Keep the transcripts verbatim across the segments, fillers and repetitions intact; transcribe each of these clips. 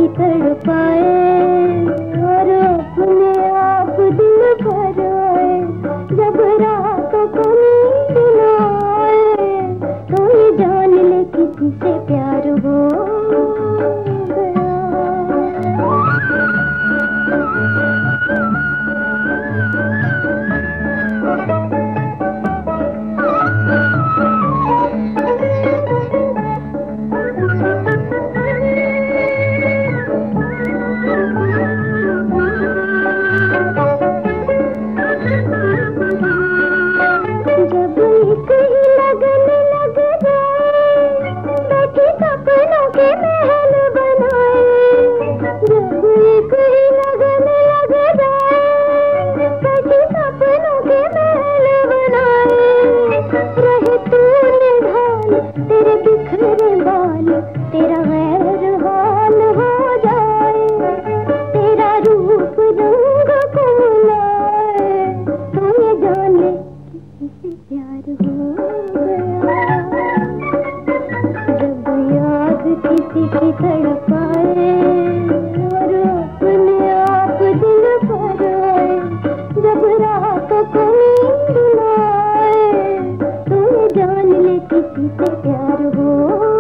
तड़पाए और अपने आप दिल भर आए। जब रातों को नींद न आए तो ये जान ले किसी से प्यार हो किसी की तड़पाए और अपने आप दिल भर आए। जब रातों को नींद न आए तो ये जान ले किसी से प्यार हो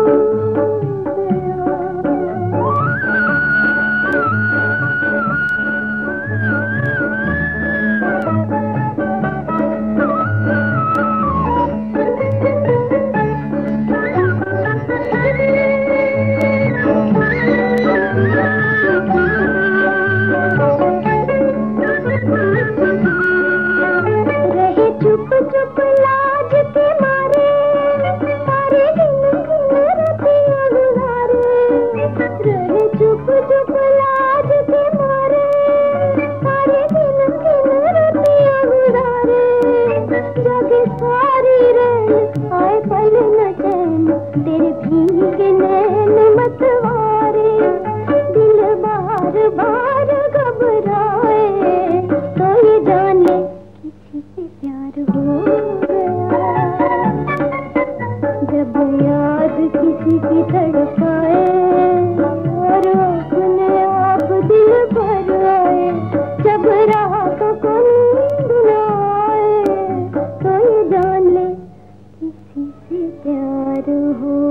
चुप लाज के मारे सारे दिन रतियां गुजारे। रहे चुप चुप लाज के मारे सारे दिन रतियां गुजारे। जगे सारी रैन आए पल न चैन तेरे भीगे नैन मतवारे। दिल बार बार घबराए तो ये जान ले किसी से प्यार हो जब याद किसी की तड़पाए और अपने आप दिल भर आए। जब रातों को नींद न आए तो ये जान ले किसी से प्यार हो।